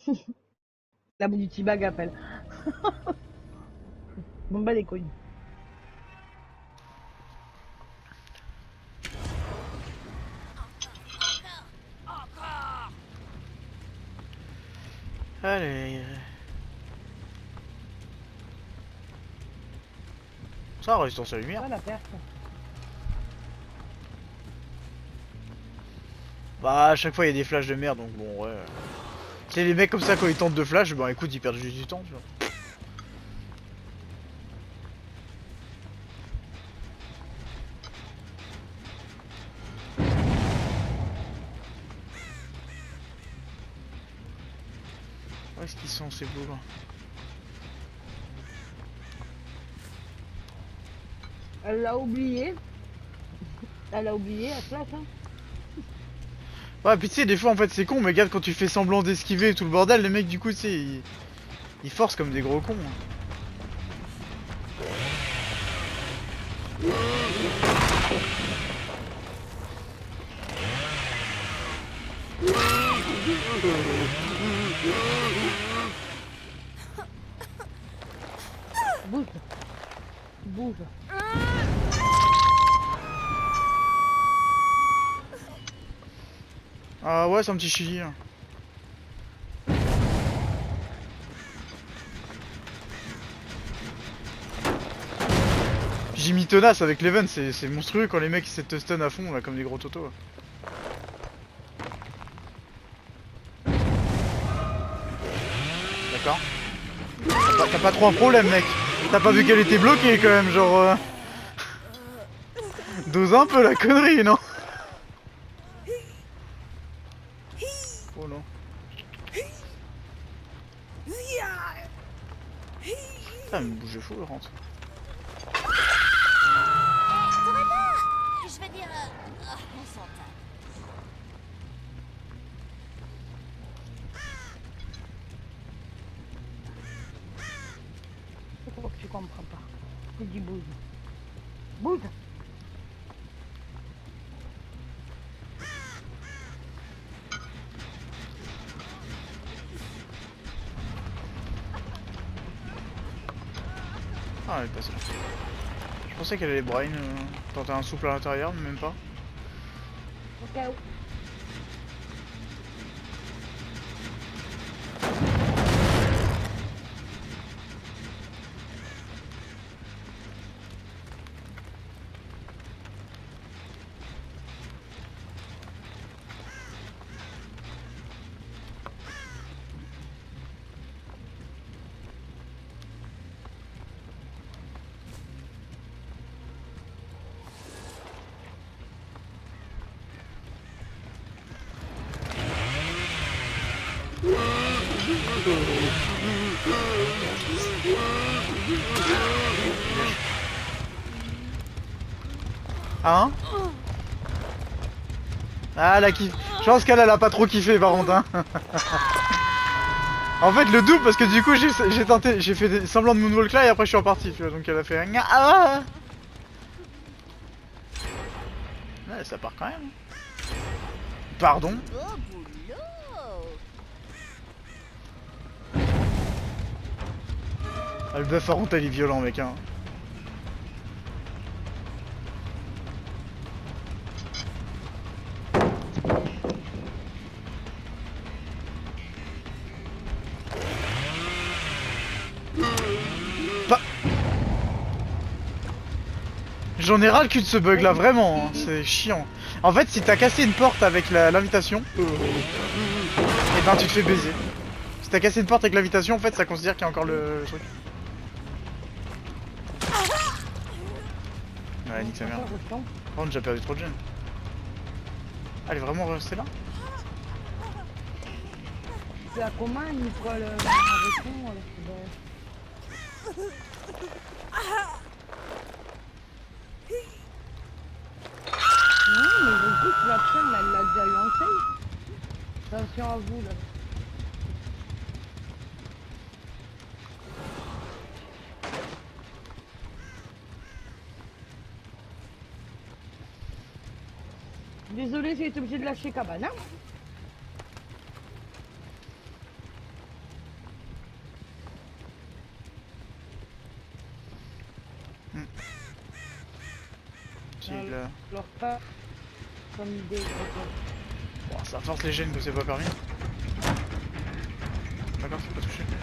La multibag appelle. Bon bah les couilles. Allez. Ça, résistance à la lumière. Pas la perte. Bah, à chaque fois, il y a des flashs de merde, donc bon, ouais. Tu sais, les mecs comme ça, quand ils tentent de flash, bah écoute, ils perdent juste du temps, tu vois. Où est-ce qu'ils sont, ces boules? Elle l'a oublié. Elle a oublié à flash hein. Ouais, puis tu sais, des fois, en fait, c'est con, mais regarde, quand tu fais semblant d'esquiver et tout le bordel, les mecs, du coup, tu sais, ils forcent comme des gros cons. Hein. Bouge. Bouge. Ah ouais, c'est un petit chili. Hein. J'ai mis tenace avec l'event, c'est monstrueux quand les mecs ils se stun à fond, là, comme des gros totos. Là. D'accord. T'as pas trop un problème, mec. T'as pas vu qu'elle était bloquée quand même, genre. Dose un peu la connerie, non? Oh non. Putain, elle me bouge de fou, le rentre. T'aurais pas... Je vais dire... on s'entend. Je crois que tu comprends pas. Tu dis bouge. Bouge. Ah, elle est passée là. Je pensais qu'elle allait brain, tenter un souple à l'intérieur, mais même pas. Au cas où. Hein? Ah, la kiff. Je pense qu'elle a pas trop kiffé par contre, hein. En fait, le double parce que du coup, j'ai tenté, j'ai fait semblant de moonwalk là et après je suis reparti, tu vois. Donc elle a fait un. Ah ouais, ça part quand même. Pardon. Beau boulot. Ah, le buff à ronde, il est violent, mec, hein. J'en ai ras le cul de ce bug là, vraiment, hein. C'est chiant. En fait, si t'as cassé une porte avec l'invitation, et ben tu te fais baiser. Si t'as cassé une porte avec l'invitation, en fait, ça considère qu'il y a encore le truc. Ouais, nique sa mère. Par contre, j'ai perdu trop de gemme. Elle est vraiment restée là? C'est à comment il prend le répond non, mais du coup, la chaîne, elle l'a déjà lancé. Attention à vous, là. Désolé, j'ai été obligé de lâcher cabane, hein. tranquille. Alors pas comme idée. Bon, ça force les gènes que c'est pas permis. D'accord, c'est pas touché.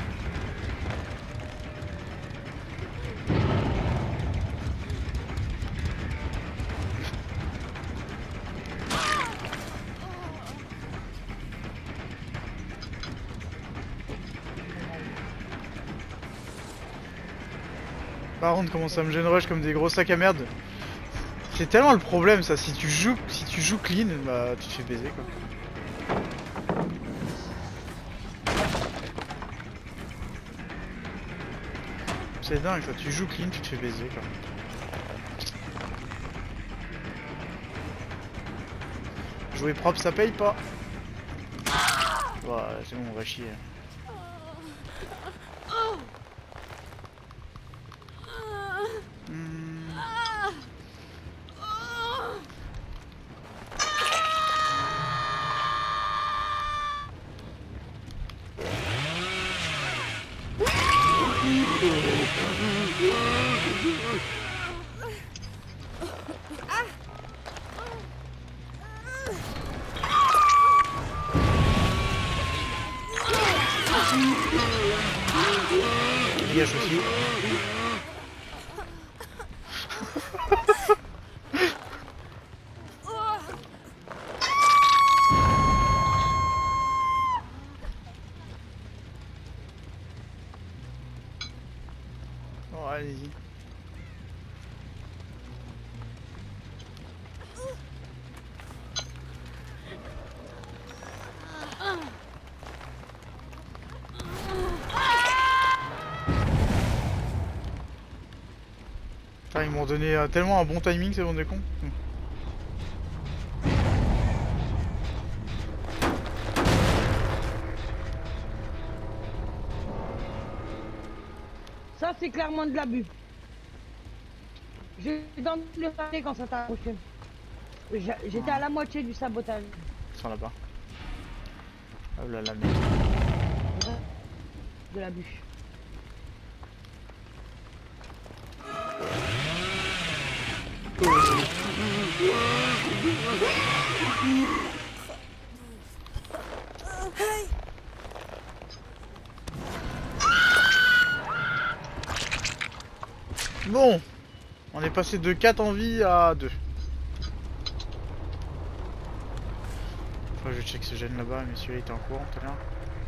Par contre, comment ça me gêne rush comme des gros sacs à merde. C'est tellement le problème ça, si tu joues clean, bah tu te fais baiser quoi. C'est dingue ça, tu joues clean, tu te fais baiser quoi. Jouer propre ça paye pas. Ouais, c'est bon, on va chier. Yes aussi. Bon, allez-y. Putain, ils m'ont donné tellement un bon timing, c'est bon des cons. Ça c'est clairement de l'abus. J'ai dans le rater quand ça t'a approché. J'étais à la moitié du sabotage. Ils sont là-bas. Oh là là, merde. De l'abus. Bon, on est passé de 4 en vie à 2. Faut que je check ce gène là-bas, mais celui-là était en courant tout à l'heure.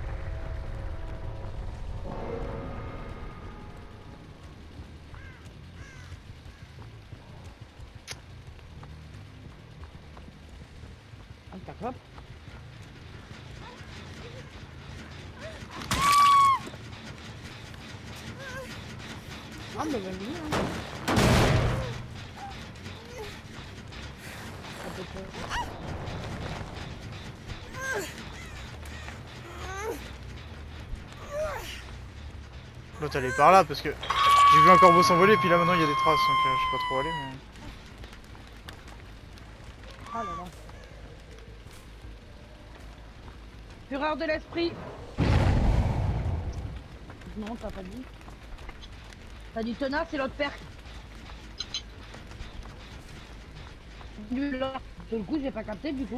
Ah, t'as quoi? Ah, mais vas-y, hein. Ça peut faire. L'autre elle est par là parce que j'ai vu un corbeau s'envoler, puis là maintenant il y a des traces, donc je sais pas trop où aller mais... Ah là là. Fureur de l'esprit. Non, t'as pas dit. T'as dit tenace et l'autre perque. Nul là. Sur le coup, j'ai pas capté du coup.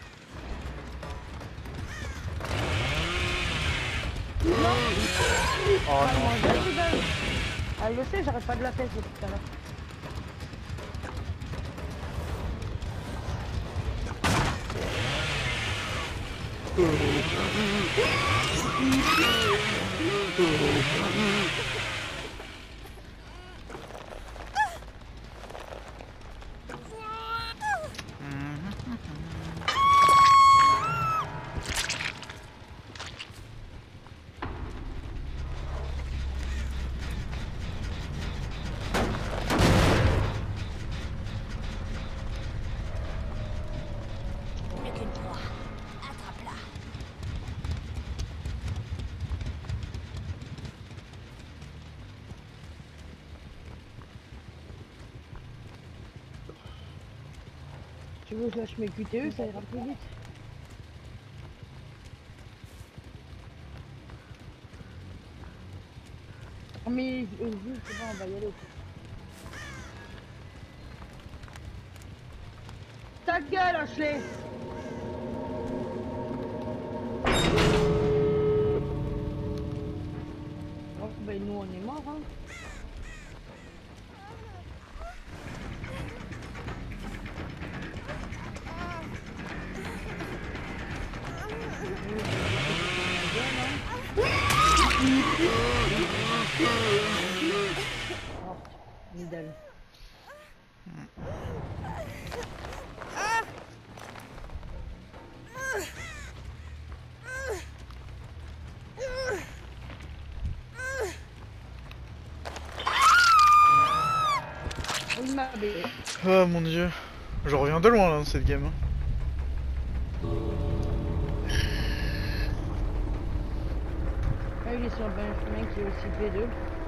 Non. Oh non. Ah, je sais, j'arrête pas de la faire depuis tout à l'heure. Plus qu'une proie. Attrape-la. Tu veux que je lâche mes QTE, ça ira plus vite. Mais c'est bon, on va y aller. Ta gueule, Ashley. Oh, ben nous on est morts, hein. Oh, Nidal. Il m'a baisé. Oh mon dieu. Je reviens de loin là dans cette game. Ah, il est sur un chemin qui est aussi P2.